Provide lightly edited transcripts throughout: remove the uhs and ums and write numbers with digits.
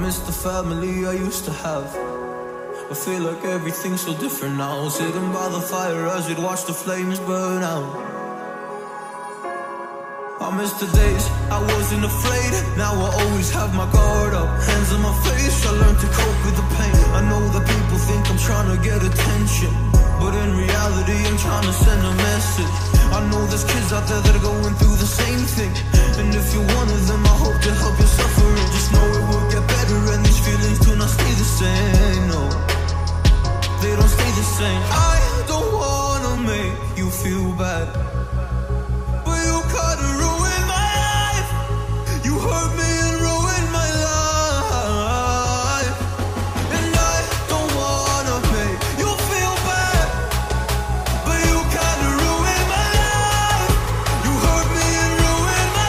miss the family I used to have. I feel like everything's so different now. Sitting by the fire as we'd watch the flames burn out. I miss the days I wasn't afraid. Now I always have my guard up, hands on my face. I learned to cope with the pain. I know that people think I'm trying to get attention, but in reality I'm trying to send a message. I know there's kids out there that are going through the same thing, and if you're one of them, I hope to help your suffering. Just know it will get better, and these feelings do not stay the same. No, they don't stay the same. I don't wanna make you feel bad, but you kinda ruined my life. You hurt me and ruined my life, and I don't wanna make you feel bad, but you kinda ruined my life. You hurt me and ruined my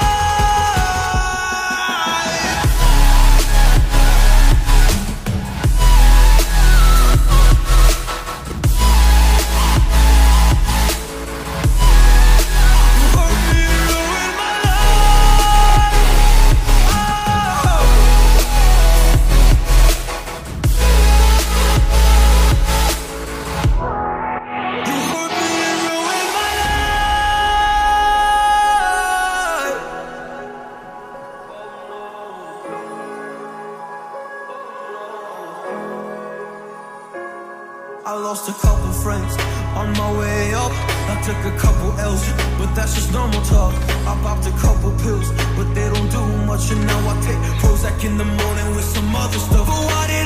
I lost a couple friends on my way up. I took a couple L's, but that's just normal talk. I popped a couple pills, but they don't do much, and now I take Prozac in the morning with some other stuff. But why did